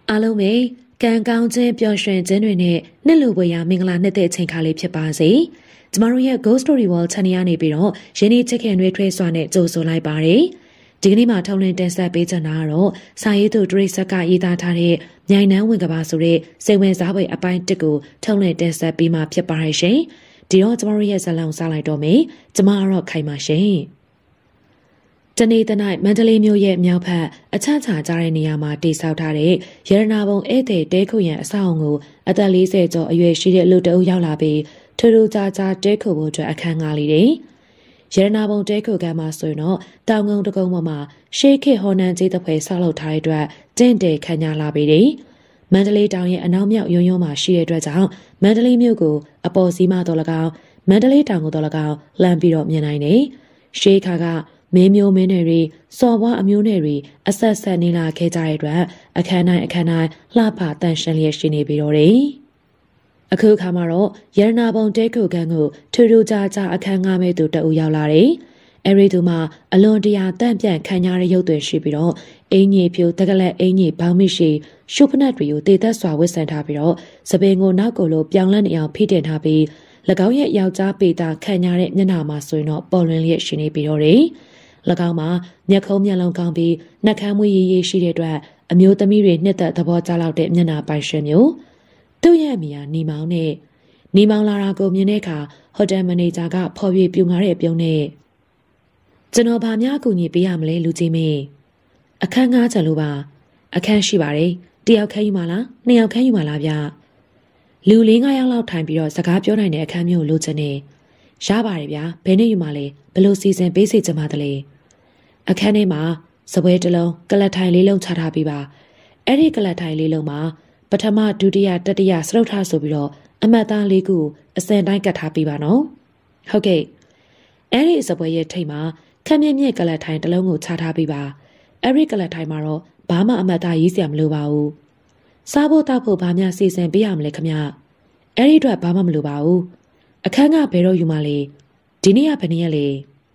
အားလုံးပဲကံကောင်းခြင်းပျော်ရွှင်ခြင်းတွေနဲ့နှစ်လူပွေရာမင်္ဂလာနှစ်သက်ချိန်ခါလေးဖြစ်ပါစေ။ကျမတို့ရဲ့ Ghost Story World Channel ကနေပြီးတော့ယနေ့ချစ်ခင်တွေထွေးစွာနဲ့ကြိုဆိုလိုက်ပါတယ်။ဒီကနေ့မှာထုတ်လွှင့်တင်ဆက်ပေးချင်တာကတော့စာရေးသူဒရိတ်ဆက်ကရေးသားထားတဲ့မြိုင်နှန်းဝင်ကဘာဆိုတဲ့စိတ်ဝင်စားဖွယ်အပိုင်း1ကိုထုတ်လွှင့်တင်ဆက်ပေးမှာဖြစ်ပါရဲ့ရှင်။ဒီတော့ကျမတို့ရဲ့ဇာတ်လမ်းစားလိုက်တော့မယ်။ကျမကတော့ခိုင်ပါရှင်။တနေ့တနေ့မန္တလေးမြို့ရဲ့မြောက်ဘက်အချမ်းချာကြတဲ့နေရာမှာတည်ဆောက်ထားတဲ့ရတနာဘုံဧည့်သည်တဲခုရန်အဆောက်အုံကိုအသက်40ကျော်အရွယ်ရှိတဲ့လူတအုပ်ရောက်လာပြီးထူးထူးခြားခြားတဲခုဖို့အတွက်အခန်းငှားလေးတယ်။ရတနာဘုံတဲခုကမှာဆိုရင်တော့တောင်ကုန်းတကုန်းပေါ်မှာရှေးခေတ်ဟော်နန်ကြီးတစ်ဖွဲဆောက်လုပ်ထားတဲ့အတွက်တင့်တယ်ခံရလာပြီးတယ်။မန္တလေးတောင်ရဲ့အနောက်မြောက်ရုံမှာရှိတဲ့အတွက်ကြောင့်မန္တလေးမြို့ကိုအပေါ်စီးမတော်၎င်းမန္တလေးတောင်ကိုတော်၎င်းလှမ်းပြီးတော့မြင်နိုင်တယ်။ရှေးခါကမင်းမျိုးမင်းတွေစော်ဘွားအမျိုးတွေအဆက်ဆက်နေလာခဲ့ကြတဲ့အတွက်အခန်းတိုင်းလှပတန်ရှင်းလျက်ရှိနေပြီးတော့တယ်။အခုခါမှာတော့ရတနာဘုံတဲခုကန်ကိုထူထူခြားခြားအခန်းငှားမဲ့သူတအုပ်ရောက်လာတယ်။အဲဒီသူမှာအလွန်တရာတန့်ပြန့်ခံရတဲ့ရုပ်သွင်းရှိပြီးတော့အင်ကြီးဖြူတကလက်အင်ကြီးဘောင်းမရှိရှုပ်ဖနက်တွေကိုတေသက်စွာဝတ်ဆင်ထားပြီးတော့စပင်ကိုနောက်ကိုလိုပြောင်းလဲနေအောင်ဖိတင်ထားပြီး၎င်းရဲ့ယောက်ျားပေတာခံရတဲ့မျက်နှာမှာဆိုရင်တော့ပေါ်လွင်လျက်ရှိနေပြီးတော့တယ်။၎င်းမှာမျက်ခုံးမျက်လုံးကောင်းပြီးနှက်ခမ်းမွေးရည်ရည်ရှိတဲ့အတွက်အမျိုးသမီးတွေနှစ်သက်သဘောကျလောက်တဲ့မျက်နှာပိုင်ရှင်မျိုးသူ့ရဲ့အမိဟာနီမောင်နဲ့နီမောင်လာတာကိုမြင်တဲ့အခါဟိုတယ်မန်နေဂျာကဖော်ပြပြူငါတဲ့အပြုံးနဲ့ကျွန်တော်ဗာများအကူအညီပေးရမလဲလူကြီးမင်းအခန်းငှားချင်လို့ပါအခန်းရှိပါတယ်တယောက်ခန်းယူမလားနှစ်ယောက်ခန်းယူမလားဗျလူ4-5ယောက်လောက်ထိုင်ပြီးတော့စကားပြောနိုင်တဲ့အခန်းမျိုးလိုချင်နေရပါတယ်ဗျာဘယ်နဲ့ယူမလဲဘယ်လိုစီစဉ်ပေးစီချင်ပါသလဲအခန်းထဲမှာစပွဲတစ်လုံးကလတ်ထိုင်လေးလုံးချထားပြီးပါအဲ့ဒီကလတ်ထိုင်လေးလုံးမှာပထမဒုတိယတတိယစရုပ်ထားဆိုပြီးတော့အမှတ်သား၄ခုအစင်တိုင်းကတ်ထားပြီးပါနော်ဟုတ်ကဲ့အဲ့ဒီစပွဲရဲ့ထိပ်မှာခက်မြင့်မြင့်ကလတ်ထိုင်တစ်လုံးကိုချထားပြီးပါအဲ့ဒီကလတ်ထိုင်မှာတော့ဘာမှအမှတ်သားရေးစရာမလိုပါဘူးစားဖို့တောက်ဖို့ဘာမှစီစဉ်ပေးရမလဲခမအဲ့ဒီအတွက်ဘာမှမလိုပါဘူးအခန်းကဘယ်တော့ယူမလဲဒီနေ့ကဘယ်နေ့လဲ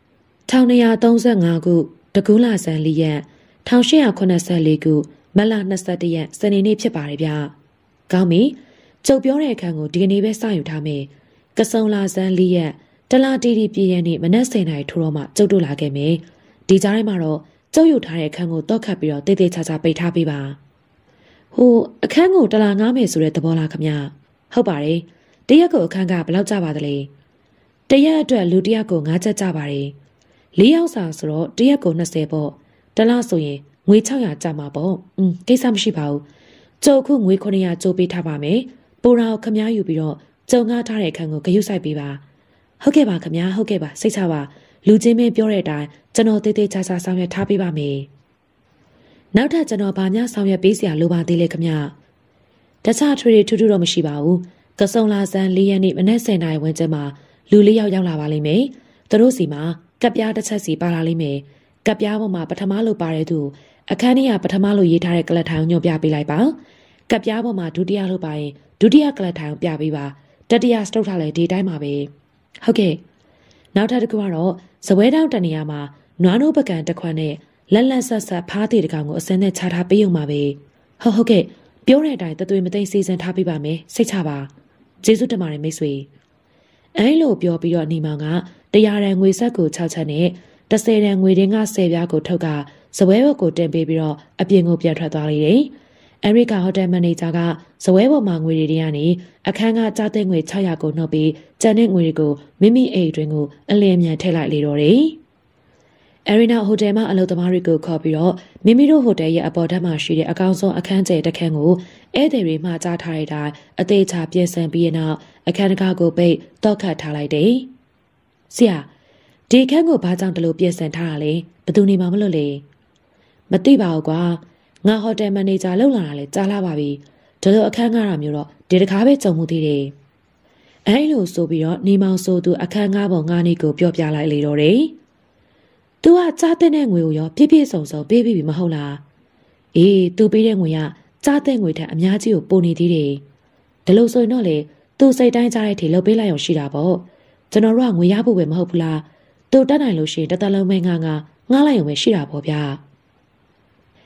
1235ခုတကူးလဆန်း4ရက်1884ခုမတ်လ21ရက်စနေနေ့ဖြစ်ပါတယ်ဗျ။ကောင်းပြီ။ကျုပ်ပြောတဲ့အခန်းကိုဒီကနေ့ပဲစယူထားမယ်။ကစုံလဆန်း4ရက်တလတီတီပြည့်ရဲ့နေ့မနက်10:00နာရီထိုးတော့မှကျုပ်တို့လာခဲ့မယ်။ဒီကြားထဲမှာတော့ကျုပ်ယူထားတဲ့အခန်းကိုတော့ခတ်ပြီးတော့တေးသေးချာချာပိတ်ထားပေးပါ။ဟိုအခန်းကိုတလငားမယ်ဆိုတဲ့သဘောလားခမ။ဟုတ်ပါတယ်။တရက်ကိုအခန်းကဘယ်လောက်ကျပါသလဲ။တရက်အတွက်လူတယောက်ကို9ချက်ကျပါတယ်။4ယောက်စာဆိုတော့တရက်ကို20ပေါ့တလဆိုရင်ငွေ600ကျမှာပေါ့ကိစ္စမရှိပါဘူးကျုပ်ခုငွေ900ကျိုးပေးထားပါမယ်ပိုရာကိုခမားယူပြီးတော့ကျုံငှားထားတဲ့အခန်းကိုဂရုစိုက်ပေးပါဟုတ်ကဲ့ပါခမားဟုတ်ကဲ့ပါစိတ်ချပါလူချင်းမင်းပြောတဲ့အတိုင်းကျွန်တော်တေးသေးချာချာဆောင်ရွက်ထားပေးပါမယ်နောက်ထပ်ကျွန်တော်ဗာများဆောင်ရွက်ပေးစရာလိုပါသေးလေခမားတခြားထွေထူးထူးတော့မရှိပါဘူးကစုံလာဆန်း4ရက်နေ့မနက်10:00နာရီဝန်းကျင်မှာလူ4ယောက်ရောက်လာပါလိမ့်မယ်သူတို့စီမှာကပ်ပြားတစ်ချက်စီပါလာလိမ့်မယ်ကပ်ပြားပေါ်မှာပထမလို့ပါတဲ့သူအခန်းထဲကပထမလို့ရေးထားတဲ့ကလတ်ထိုင်ကိုညွှန်ပြပေးလိုက်ပါကပ်ပြားပေါ်မှာဒုတိယလို့ပါရင်ဒုတိယကလတ်ထိုင်ကိုပြပေးပါတတိယစတုတ်ထားလဲဒီတိုင်းပါပဲဟုတ်ကဲ့နောက်ထပ်တစ်ခုကတော့ဇပွဲတောင်းတနေရာမှာနွားနိုးပကံတစ်ခွက်နဲ့လက်လက်ဆက်ဆက်ဖားသေးတကောင်ကိုအစင်းနဲ့ချထားပေးုံပါပဲဟုတ်ကဲ့ပြောတဲ့အတိုင်းတသွေးမသိစီစဉ်ထားပေးပါမယ်စိတ်ချပါကျေးဇူးတင်ပါတယ်မိတ်ဆွေအဲလိုပြောပြီးတော့နေမောင်က100ရန်ငွေဆက်ကို6ချက်နဲ့10ရန်ငွေတင်းက10ပြားကိုထုတ်ကဇပွဲဘက်ကိုတင်ပေးပြီးတော့အပြင်ကိုပြန်ထွက်သွားလိုက်တယ်။အမေရိကဟိုတယ်မန်နေဂျာကဇပွဲပေါ်မှာငွေတွေကနေအခန်းကကြားတဲ့ငွေ600ကိုနှုတ်ပြီးကျန်တဲ့ငွေတွေကိုမိမိအိမ်အတွင်းကိုအလင်းမြန်ထည့်လိုက်လေတော့တယ်။အရီနာဟိုတယ်မှာအလုပ်သမားတွေကိုခေါ်ပြီးတော့မိမိတို့ဟိုတယ်ရဲ့အပေါ်ထပ်မှာရှိတဲ့အကောင်ဆုံးအခန်းကျယ်တစ်ခန်းကိုဧည့်သည်တွေမှကြားထားတဲ့အတိုင်းအသေးချာပြင်ဆင်ပြီးနောက်အခန်းတကားကိုပိတ်တော့ခတ်ထားလိုက်တယ်။ဆရာဒီခန်းကိုဘာကြောင့်တလို့ပြင်ဆင်ထားတာလဲဘယ်သူနေမှမလို့လဲမသိပါဘူးကွာငါဟိုတယ်မန်နေဂျာလောက်လာတာလဲကြားလာပါပြီဒီလိုအခန်းကားတာမျိုးတော့ဒီတကားပဲကြုံမှုသေးတယ်အဲလိုဆိုပြီးတော့နေမောင်ဆိုသူအခန်းကားပေါ်ငါးနေကိုပြောပြလိုက်လေတော့တယ်သူကကြားတဲ့ငွေကိုရောပြည့်ပြည့်စုံစုံပေးပြီးပြီမဟုတ်လားအေးသူပေးတဲ့ငွေကကြားတဲ့ငွေထက်အများကြီးကိုပိုနေသေးတယ်ဒီလိုဆိုရင်တော့လေသူစိတ်တိုင်းကြားတဲ့ထီလှုပ်ပေးလိုက်အောင်ရှိတာပေါ့ကျွန်တော်တို့ကငွေရဖို့ပဲမဟုတ်ဘူးလားသူတက်နိုင်လို့ရှိရင်တသက်လုံးပဲငါလိုက်ရုံပဲရှိတာပေါ့ဗျာ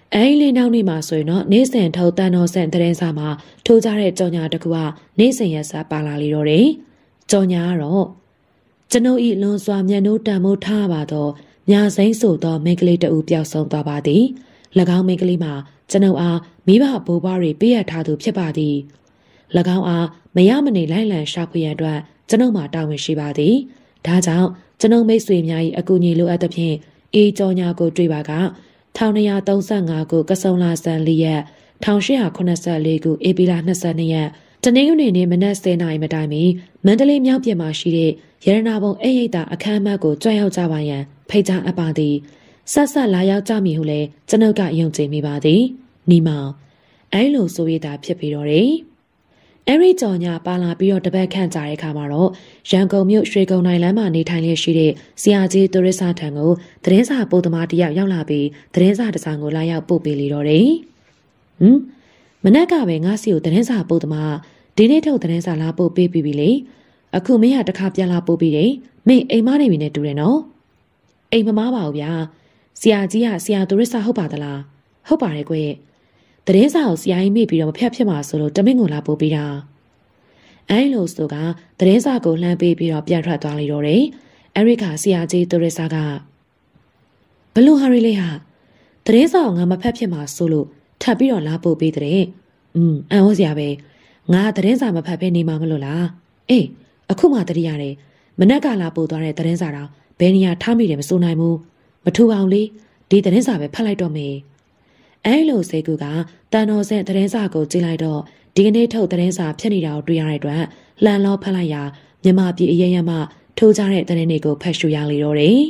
အဲ့လေးနောက်နေ့မှာဆိုရင်တော့နေစဉ်ထုတ်တန်တော်ဆန်သတင်းစာမှာထိုးကြတဲ့ကြော်ညာတစ်ခုကနေစဉ်ရက်စားပါလာလေတော့တယ်။ကြော်ညာကတော့ကျွန်ုပ်ဤလွန်စွာမျက်နှိုးတန်မိုးထားပါတော့ညာစိမ့်ဆိုသောမိန်းကလေးတဦးပျောက်ဆုံးသွားပါသည်။၎င်းမိန်းကလေးမှာကျွန်ုပ်အားမိဘဘိုးဘွားတွေပေးရထားသူဖြစ်ပါသည်။၎င်းအားမရမနေလိုက်လံရှာဖွေရန်အတွက်ကျွန်ုပ်မှာတာဝန်ရှိပါသည်။ဒါကြောင့်ကျွန်ုပ်မိတ်ဆွေများ၏အကူအညီလိုအပ်သဖြင့်အေးကြော်ညာကိုတွေ့ပါက1235ခုကဆုံလာဆန်4ရက်1884ခုဧပြီလ22ရက်တနင်္ဂနွေနေ့မနက်10:00နာရီမတိုင်မီမန္တလေးမြောက်ပြင်မှာရှိတဲ့ရတနာဘုံအိတ်အခမ်းအနားကိုကြွရောက်ကြပါရန်ဖိတ်ကြားအပ်ပါသည်ဆက်ဆက်လာရောက်ကြမည်ဟုလည်းကျွန်ုပ်ကယုံကြည်မိပါသည်နီမောင်အဲလိုဆိုရတာဖြစ်ပြီးတော့တယ်အဲ့ဒီကြော်ညာပါလာပြီးတော့တပတ်ခန့်ကြာတဲ့အခါမှာတော့ရန်ကုန်မြို့ရွှေကုန်းတိုင်းလမ်းမှာနေထိုင်လျက်ရှိတဲ့ဆရာကြီးတူရစ်စာထံကိုသတင်းစာပို့သမားတယောက်ရောက်လာပြီးသတင်းစာတစ်စောင်ကိုလာရောက်ပို့ပေးလေတော့တယ်မနက်ကပဲငါစီကိုသတင်းစာပို့သမားဒီနေ့ထုတ်သတင်းစာလာပို့ပေးပြီလေအခုမင်းကတခါပြန်လာပို့ပြီးတယ်မင်းအိမ်မနေပြီနဲ့တူတယ်နော်အိမ်မမားပါဘူးဗျာဆရာကြီးကဆရာတူရစ်စာဟုတ်ပါသလားဟုတ်ပါတယ်ကွသတင်းစာကိုဆရာကြီးမေ့ပြီးတော့မဖြတ်ဖြစ်မှာဆိုလို့တမင်ကိုလာပို့ပေးတာအဲလိုဆိုကသတင်းစာကိုလှမ်းပေးပြီးတော့ပြန်ထွက်သွားလေတော့တယ်အဲရိကဆရာကြီးတူရစ်စာကဘလို့ဟာရီလေးဟာသတင်းစာကိုငါမဖတ်ဖြစ်မှာဆိုလို့ထပ်ပြီးတော့လာပို့ပေးတဲ့အံ့ဩစရာပဲငါသတင်းစာမဖတ်ဘဲနေမှာမလို့လားအေးအခုမှတတိရတယ်မနက်ကလာပို့သွားတဲ့သတင်းစာတော့ဘယ်နေရာထားမိတယ်မစိုးနိုင်ဘူးမထူပါဘူးလေဒီသတင်းစာပဲဖတ်လိုက်တော့မယ်အဲလိုစေကူကတန်တော်ဆန်သတင်းစာကိုကြည့်လိုက်တော့ဒီကနေ့ထုတ်သတင်းစာဖြစ်နေတာကိုတွေ့ရတဲ့အတွက်လှန်လောဖတ်လိုက်ရာမြမပြည်အရေးရမှထိုးကြတဲ့သတင်းတွေကိုဖတ်ရှုရလေတော့တယ်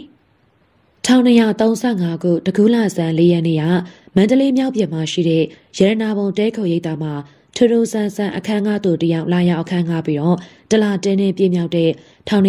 1235ခုတကူးလဆန်4ရက်နေ့ကမန္တလေးမြောက်ပြည်မှာရှိတဲ့ရတနာဘုံတဲခုရိပ်သာမှာထူးထူးဆန်းဆန်းအခမ်းအနားတို့တယောက်လာရောက်အခမ်းအနားပြီးတော့တလတင်းနဲ့ပြည့်မြောက်တဲ့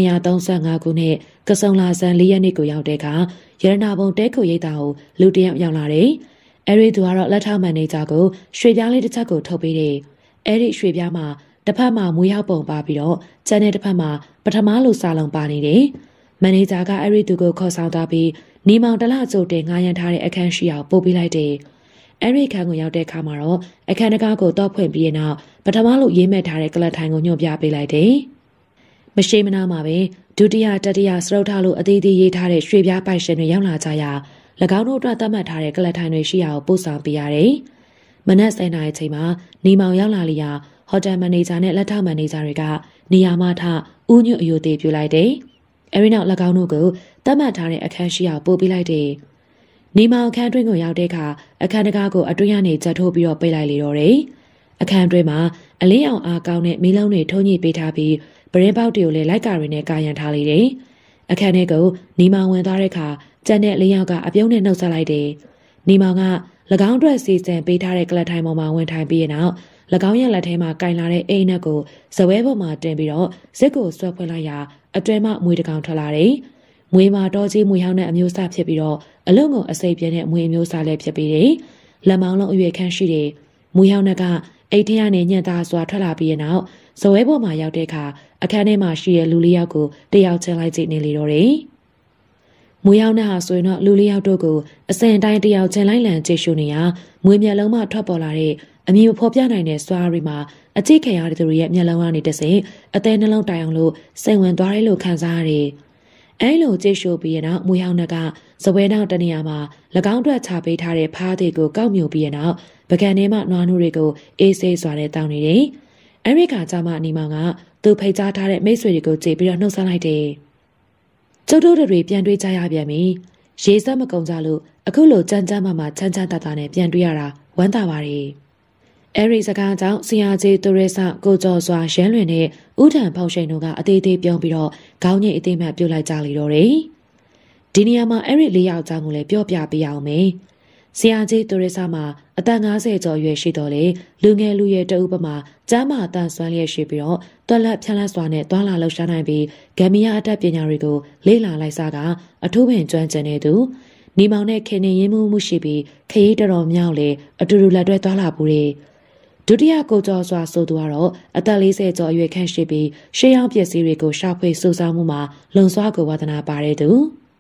1235ခုနှစ်ကဆုံလာဆန်4ရက်နေ့ကိုရောက်တဲ့အခါရတနာဘုံတဲခုရိပ်သာကိုလူတယောက်ရောက်လာတယ်အဲဒီသူကတော့လက်ထောက်မန်နေဂျာကိုရွှေပြားလေးတစ်ချက်ကိုထုတ်ပေးတယ်အဲဒီရွှေပြားမှာတစ်ဖက်မှာမွေးရောက်ပုံပါပြီးတော့ကျန်တဲ့တစ်ဖက်မှာပထမလိုစာလုံးပါနေတယ်မန်နေဂျာကအဲဒီသူကိုခေါ်ဆောင်သွားပြီးနေမောင်တလကျုပ်တင်ငားရန်ထားတဲ့အခန်းရှိအောင်ပို့ပေးလိုက်တယ်အဲဒီခန်းကိုရောက်တဲ့အခါမှာတော့အခန်းတကားကိုတော့ဖွင့်ပြီးရင်တော့ပထမလိုရေးမဲ့ထားတဲ့ကလပ်ထိုင်ကိုညွှန်ပြပေးလိုက်တယ်မရှိမနာမှာပဲဒုတိယတတိယစရုပ်ထားလို့အသေးသေးရေးထားတဲ့ရွှေပြားပိုက်ရှင်တွေရောက်လာကြရာ၎င်းတို့အတွက်သတ်မှတ်ထားတဲ့ကလပ်ထိုင်တွေရှိရာကိုပို့ဆောင်ပေးရတယ်။မနက်10:00နာရီချိန်မှာနေမောင်ရောက်လာလျာဟိုတယ်မန်နေဂျာနဲ့လက်ထောက်မန်နေဂျာတွေကနေရာမထဦးညွတ်အယိုသေးပြလိုက်တယ်။အဲဒီနောက်၎င်းတို့ကိုသတ်မှတ်ထားတဲ့အခန်းရှိရာပို့ပေးလိုက်တယ်။နေမောင်အခန်းတွင်းကိုရောက်တဲ့အခါအခန်းတကားကိုအတွင်းကနေကြက်ထိုးပြီးတော့ပိတ်လိုက်လေတော့တယ်။အခန်းတွင်းမှာအလင်းအောင်အားကောင်းတဲ့မီးလုံးတွေထုံးညှိပေးထားပြီးပရင်းပေါက်တွေကိုလည်းလိုက်ကာတွေနဲ့ကာရန်ထားလေတယ်။အခန်းထဲကိုနေမောင်ဝင်သွားတဲ့အခါကျန်တဲ့လေးယောက်ကအပြုံးနဲ့နှုတ်ဆက်လိုက်တယ်။နေမောင်က၎င်းအတွက်စီစဉ်ပေးထားတဲ့ကလပ်ထိုင်ပေါ်မှာဝင်ထိုင်ပြီးတဲ့နောက်၎င်းရဲ့လက်ထဲမှာကင်လာတဲ့အိမ်နက်ကိုဇပွဲပေါ်မှာတင်ပြီးတော့ဇစ်ကိုဆွဲဖွင့်လိုက်ရာအတွဲမှမွေတစ်ကောင်ထွက်လာတယ်။မွေမှာတော်ကြီးမွေဟောင်းတဲ့အမျိုးအစားဖြစ်ပြီးတော့အလုံးကိုအစိပ်ပြင်းတဲ့မွေအမျိုးအစားလည်းဖြစ်ပြီးတယ်။လက်မောင်းလုံးအရွယ်ခန့်ရှိတယ်။မွေဟောင်းကအိတ်ထဲကနေညံ့သားစွာထွက်လာပြီးတဲ့နောက်ဇပွဲပေါ်မှာရောက်တဲ့အခါအခန်းထဲမှာရှိတဲ့လူလေးယောက်ကိုတယောက်ချင်းလိုက်ကြည့်နေလေတော့တယ်။မွေရောက်တဲ့ဟာဆိုရင်တော့လူလေးယောက်တို့ကိုအစင်တိုင်းတယောက်ချင်းလိုက်လံကြည့်ရှုနေရမွေမျက်လုံးမှထွက်ပေါ်လာတဲ့အမည်ဖော်ပြနိုင်တဲ့စွာရီမှာအကြည့်ခံရတဲ့သူတွေရဲ့မျက်လုံးကနေတဆင့်အသေးနှလုံးတိုင်အောင်လို့စိတ်ဝင်သွားတယ်လို့ခံစားရတယ်။အဲလိုကြည့်ရှုပြီးရနောက်မွေရောက်တဲ့ကဇပွဲနောက်တနေရာမှာ၎င်းအတွက်ချပေးထားတဲ့ဖားတွေကိုကောက်မြုပ်ပြီးရနောက်ပကံထဲမှနွားနိုးတွေကိုအေးဆေးစွာနဲ့တောင်းနေတယ်။အမေရိကကြမှာအနီမောင်ကသူဖိတ်ကြားထားတဲ့မိတ်ဆွေတွေကိုကြည့်ပြီးတော့နှုတ်ဆက်လိုက်တယ်။ကျုပ်တို့တွေပြန်တွေ့ကြရပြန်ပြီ။ရေစက်မကုံကြလို့အခုလိုကြမ်းကြမ်းမှချမ်းချမ်းသာသာနဲ့ပြန်တွေ့ရတာဝမ်းသာပါတယ်။အဲဒီစကားကြောင့်ဆရာကြီးတူရစ်ဆကိုကျော်စွာရမ်းလွင်နဲ့ဥထံဖောက်ရှိန်တို့ကအသေးသေးပြုံးပြီးတော့ခေါင်းညိတ်အသေးမှတ်ပြုတ်လိုက်ကြလေတော့တယ်။ဒီနေရာမှာအဲဒီ၄ယောက်ကြောင့်ကိုလည်းပြောပြပေးအောင်မယ်။ဆရာကြီးတူရစ်ဆမှာအသက်50ကျော်အရွယ်ရှိတော်လေလူငယ်လူရွယ်တအုပ်ပမာကျမ်းမာတန်ဆွမ်းလျက်ရှိပြီးတော့တွက်လက်ဖြန့်လက်စွာနဲ့တွာလာလှုပ်ရှားနိုင်ပြီးဂမ်ဘီယာအတတ်ပညာတွေကိုလေ့လာလိုက်စားကအထူးပင်ကျွမ်းကျင်နေသူနေမောင်နဲ့ခင်နေရင်းမှုရှိပြီးခရီးတော်မြောက်လေအတူတူလက်တွဲတွာလာပူတယ်ဒုတိယကိုကျော်စွာဆိုသူကတော့အသက်40ကျော်အရွယ်ခန့်ရှိပြီးရှေးရောင်ပစ္စည်းတွေကိုရှာဖွေစုဆောင်းမှုမှာလုံစွာကိုဝါသနာပါတဲ့သူ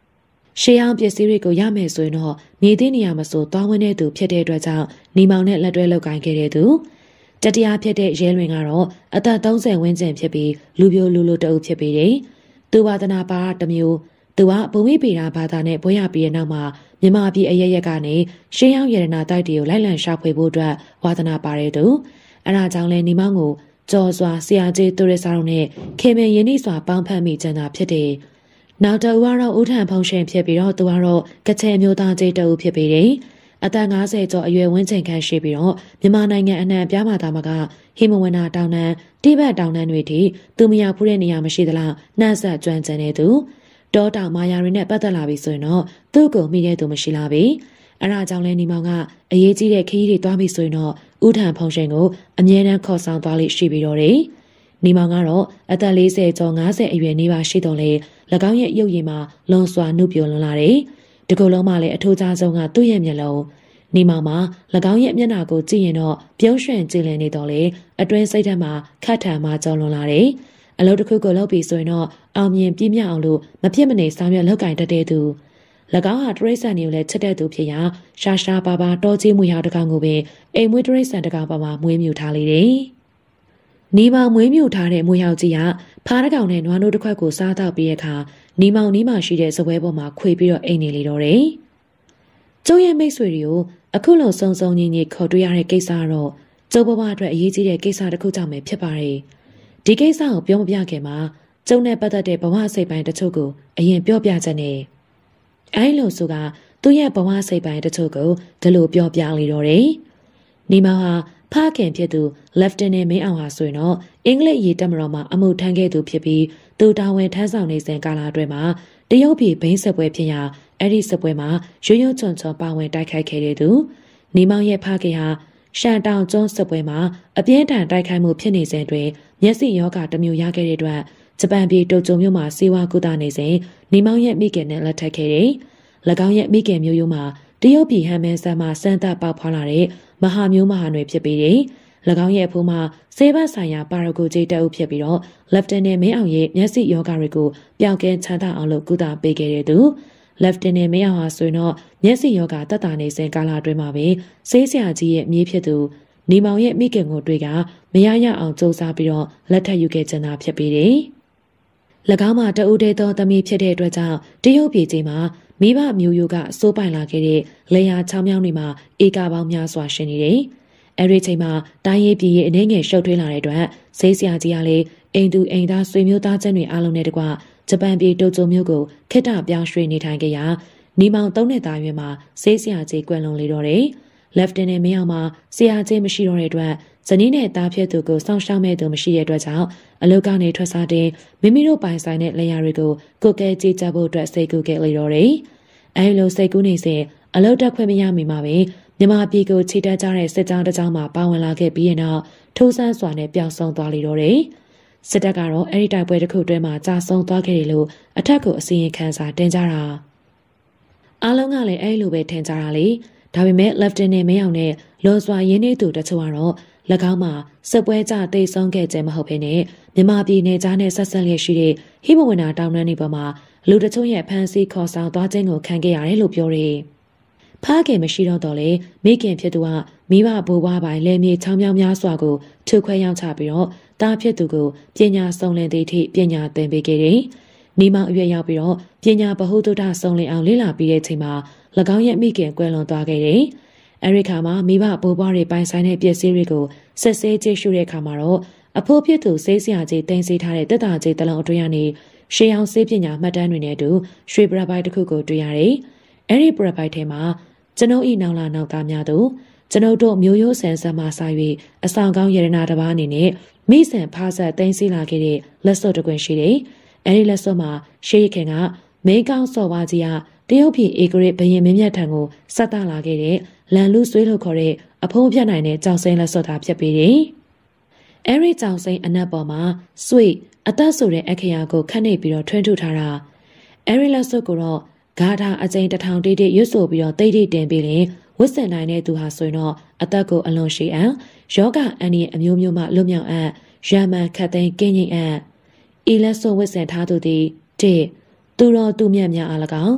ရှေးအောင်ပစ္စည်းတွေကိုရမယ်ဆိုရင်တော့မြေသိနေရမဆိုသွားဝင်တဲ့သူဖြစ်တဲ့အတွက်ကြောင့်နေမောင်နဲ့လက်တွဲလုပ်ကိုင်ခဲ့တဲ့သူတတိယဖြစ်တဲ့ရဲလွင်ကတော့အသက်30ဝန်းကျင်ဖြစ်ပြီးလူပြိုလူလိုတအုပ်ဖြစ်ပြီးတယ်။သူဝါသနာပါတစ်မျိုးသူကဘုံမိပေတာဘာသာနဲ့ဘွဲရပြီးတဲ့နောက်မှာမြန်မာပြည်အရရက်ကနေရှေးအောင်ရတနာတိုက်တွေကိုလိုက်လံရှာဖွေဖို့အတွက်ဝါသနာပါတဲ့သူအဲဒါကြောင့်လဲနေမောင်ကိုကြော်စွာဆရာကြီးသူရစာတို့နဲ့ခေမင်ရင်းနှီးစွာပေါင်းဖက်မိကြတာဖြစ်တယ်။နောက်တူကတော့ဦးထံဖုံရှင်ဖြစ်ပြီးတော့သူကတော့ကချင်မျိုးသားကြီးတအုပ်ဖြစ်ပြီးတယ်။အသက်50ကျော်အရွယ်ဝန်းကျင်ခန့်ရှိပြီးတော့မြန်မာနိုင်ငံအနှံ့ပြားမာသားမကဟိမဝန္တာတောင်တန်းတိဘက်တောင်တန်းတွေထိသူမရောက်ဖူးတဲ့နေရာမရှိသလားနှံ့ဆက်ကျွမ်းကျင်နေသူတောတောင်မာယာတွေနဲ့ပတ်သက်လာပြီဆိုရင်တော့သူ့ကိုမိတဲ့သူမရှိလာပြီအဲဒါကြောင့်လဲနေမောင်ကအရေးကြီးတဲ့ခရီးတွေသွားပြီဆိုရင်တော့ဦးထံဖုံရှင်ကိုအမြဲတမ်းခေါ်ဆောင်သွားလိမ့်ရှိပြီးတော့တယ်နေမောင်ကတော့အသက်40ကျော်50အရွယ်နေပါရှိတော့လေ၎င်းရဲ့ရုပ်ရည်မှာလွန်စွာနှုတ်ပြလွန်လာတယ်ဒီကုလုံးမှလည်းအထူးခြားဆုံးကသူ့ရဲ့မျက်လုံးနေမောင်မှာ၎င်းရဲ့မျက်နှာကိုကြည့်ရင်တော့ပြုံးရွှင်ကြည်လင်နေတော့လေအတွင်းစိတ်ထဲမှာခတ်ထန်မှကြော်လွန်လာတယ်အလုပ်တစ်ခုကိုလုပ်ပြီးဆိုရင်တော့အောင်မြင်ပြည့်မြတ်အောင်လို့မဖြစ်မနေဆောင်ရွက်လုပ်ကင်တတ်တဲ့သူ၎င်းဟာတရိษံတွေကိုလည်းချက်တဲ့သူဖြစ်ရာရှာရှာပါပါတောကြီးမွေရောက်တကောင်ကိုပင်အိမ်မွေးတရိษံတကောင်ပါမှာမွေးမြူထားလေတယ်နီမောင်မွေးမြူထားတဲ့မွေးရောက်ကြီးကဖားတကောင်နဲ့နွားနိုးတစ်ခွက်ကိုစားတော့ပြီးတဲ့အခါနီမောင်နီးမှရှိတဲ့စပွဲပေါ်မှာခွေပြီးတော့အိမ်နေလေတော့တယ်ကျုပ်ရဲ့မိတ်ဆွေတွေကိုအခုလိုစုံစုံညီညီခေါ်တွေ့ရတဲ့ကိစ္စတော့ကျုပ်ဘဝအတွက်အရေးကြီးတဲ့ကိစ္စတစ်ခုကြောင့်ပဲဖြစ်ပါတယ်ဒီကိစ္စကိုပြောမပြခင်မှာကျုံနဲ့ပတ်သက်တဲ့ဘဝစိတ်ပိုင်းတချို့ကိုအရင်ပြောပြချက်နဲ့အဲလိုဆိုကသူ့ရဲ့ဘဝစိတ်ပိုင်းတချို့ကိုဒီလိုပြောပြလေတော့တယ်။နီမောင်ဟာဖခင်ဖြစ်သူ Lieutenant မင်းအောင်ဟာဆိုရင်တော့အင်္ဂလိပ်ရေးတပ်မတော်မှာအမှုထမ်းခဲ့သူဖြစ်ပြီးသူတာဝန်ထမ်းဆောင်နေစဉ်ကာလအတွင်းမှာတရုတ်ပြည်ဘိန်းစစ်ပွဲဖြစ်ရာအဲ့ဒီစစ်ပွဲမှာရွရွချွန်ချွန်ပါဝင်တိုက်ခိုက်ခဲ့တဲ့သူနီမောင်ရဲ့ဖခင်ဟာရှန်တောင်ကျွန်းစစ်ပွဲမှာအပြင်းထန်တိုက်ခိုက်မှုဖြစ်နေစဉ်တွင်မျက်စိယောဂတစ်မျိုးရခဲ့တဲ့အတွက်ဂျပန်ပြည်တိုကျိုမြို့မှာစေဝါကုသနေစဉ်နီမောင်ရဲ့မိခင်နဲ့လက်ထပ်ခဲ့တယ်။၎င်းရဲ့မိခင်မျိုးရိုးမှာတရုတ်ပြည်ဟန်မန်ဆန်မှာစမ်းသပ်ပေါက်ဖွာလာတဲ့မဟာမျိုးမဟာနွယ်ဖြစ်ပြီးတယ်။၎င်းရဲ့အဖိုးမှာစေဘတ်ဆိုင်ရာပါရဂိုဂျေတအုပ်ဖြစ်ပြီးတော့လက်ဖတနန်မင်းအောင်ရဲ့မျက်စိယောဂတွေကိုပျောက်ကင်းချမ်းသာအောင်လို့ကုသပေးခဲ့တဲ့သူလက်ဖတနန်မင်းအောင်ဟာဆိုရင်တော့မျက်စိယောဂတက်တာနေစဉ်ကာလအတွင်းမှာပဲဆေးဆရာကြီးရဲ့မြေးဖြစ်သူနီမောင်ရဲ့မိခင်ကိုတွေ့ကမရရအောင်စူးစမ်းပြီးတော့လက်ထပ်ယူခဲ့ကြတာဖြစ်ပြီးတယ်။၎င်းမှာတအုပ်တဲသောသမီးဖြစ်တဲ့အတွက်ကြောင့်တရုတ်ပြည်ကြီးမှာမိဘမျိုးရိုးကအစိုးပိုင်လာခဲ့တဲ့လေယာချောင်းမြောင်းတွေမှာဧကပေါင်းများစွာရှင်နေတယ်။အဲဒီချိန်မှာတိုင်းရေးပြည်ရဲ့အနေငယ်ရှုပ်ထွေးလာတဲ့အတွက်ဆေးဆရာကြီးကလည်းအိမ်သူအိမ်သားဆွေမျိုးသားချင်းတွေအားလုံးနဲ့တကွဂျပန်ပြည်တိုကျိုမြို့ကိုခေတ္တပြောင်းရွှေ့နေထိုင်ခဲ့ရာနီမောင်3နှစ်သားရွယ်မှာဆေးဆရာကြီးကွယ်လွန်လေတော့တယ်။ Lieutenant မင်းအောင်မှာဆရာကြီးမရှိတော့တဲ့အတွက်ဇနီးနဲ့သားဖြစ်သူကိုစောင့်ရှောက်မဲ့သူမရှိတဲ့အတွက်ကြောင့်အလုတ်ကနေထွက်စားတဲ့မိမိတို့ပိုင်ဆိုင်တဲ့လယ်ယာတွေကိုကိုကဲကြည့်ကြဖို့အတွက်စိတ်ကူးခဲ့လေတော့တယ်။အဲဒီလိုစိတ်ကူးနေစဉ်အလုတ်တက်ခွင့်မရမီမှာပဲမြန်မာပြည်ကိုခြေတက်ကြတဲ့စစ်ကြောင်းတစ်ကြောင်းမှာပါဝင်လာခဲ့ပြီးရင်တော့ထိုးဆန်းစွာနဲ့ပျောက်ဆုံးသွားလေတော့တယ်။စစ်တပ်ကတော့အဲဒီတိုက်ပွဲတစ်ခုတွဲမှာကြာဆုံးသွားခဲ့တယ်လို့အထက်ကိုအစီရင်ခံစာတင်ကြတာအားလုံးကလည်းအဲဒီလိုပဲထင်ကြတာလေ။ဒါပေမဲ့ Lieutenant မင်းအောင်နဲ့လွန်စွာရင်းနှီးသူတချို့ကတော့၎င်းမှာစစ်ပွဲကြသိဆုံးခဲ့ခြင်းမဟုတ်ဘဲနဲ့မြန်မာပြည်နယ်ကြားနဲ့ဆက်ဆက်လျက်ရှိတဲ့ဟိမဝန္တာတောင်တန်းတွေပေါ်မှာလူတချို့ရဲ့ဖမ်းဆီးခေါ်ဆောင်သွားခြင်းကိုခံခဲ့ရတယ်လို့ပြောတယ်။ဖားခင်မရှိတော့လေမိခင်ဖြစ်သူကမိဘဘိုးဘွားပိုင်လယ်မြေချောင်းမြောင်းများစွာကိုထုခွဲရောက်ချပြီးတော့တားဖြစ်သူကိုပညာစုံလင်သည့်အထိပညာသင်ပေးခဲ့တယ်။နီမောင်အရွယ်ရောက်ပြီးတော့ပညာဗဟုသုတစုံလင်အောင်လေ့လာပြီးတဲ့ချိန်မှာ၎င်းရဲ့မိခင်ကွယ်လွန်သွားခဲ့တယ်။အဲဒီခါမှာမိဘဘိုးဘွားတွေပိုင်ဆိုင်တဲ့ပစ္စည်းတွေကိုဆက်ဆဲကြည့်ရှုတဲ့အခါမှာတော့အဖိုးဖြစ်သူဆေးဆရာကြီးတင်စီထားတဲ့တက်တာကြီးတလုံးအတွင်းကနေရှေးအောင်ဆေးပညာမှတ်တမ်းတွေနဲ့အတူရွှေပရပိုက်တစ်ခုကိုတွေ့ရတယ်။အဲဒီပရပိုက်ထဲမှာကျွန်ုပ်ဤနောင်လာနောက်သားများတို့ကျွန်ုပ်တို့မျိုးရိုးဆန်ဆက်မှစ၍အဆောင်ကောင်းရတနာတစ်ပါးအနေနဲ့မိဆန်ဖားဆက်တင်စီလာခဲ့တဲ့လက်စွပ်တစ်ခွင်ရှိတယ်။အဲဒီလက်စွပ်မှာရှေးရခင်ကမင်းကောင်းစော်ဝါကြီးကတရုတ်ပြည်ဧကရစ်ဘရင်မင်းမြတ်ထံကိုဆက်တလာခဲ့တဲ့လန်လူဆွေးလို့ခေါ်တဲ့အဖုံးပြတ်နိုင်တဲ့ကြောင်စိမ်းလက်စွပ်သားဖြစ်ပြီးတယ်။အဲဒီကြောင်စိမ်းအနက်ပေါ်မှာဆွေအသက်ဆိုတဲ့အခရာကိုခတ်နေပြီးတော့ထွန်းထုထားတာအဲဒီလက်စွပ်ကိုတော့ဂါထာအကျဉ်1000တိတိရွတ်ဆိုပြီးတော့တိတ်တိတ်တင်ပြီးရင်ဝတ်ဆင်နိုင်တဲ့သူဟာဆိုရင်တော့အသက်ကိုအလွန်ရှိအံ့ယောဂအန်ဒီအမျိုးမျိုးမှလွတ်မြောက်အံ့ရမန်ခတ်သိမ်းကင်းငြိမ်အံ့ဤလက်စွပ်ဝတ်ဆင်ထားသူသည်1သူတော်သူမြတ်များအား၎င်း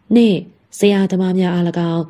2. ဆရာသမားများအား၎င်း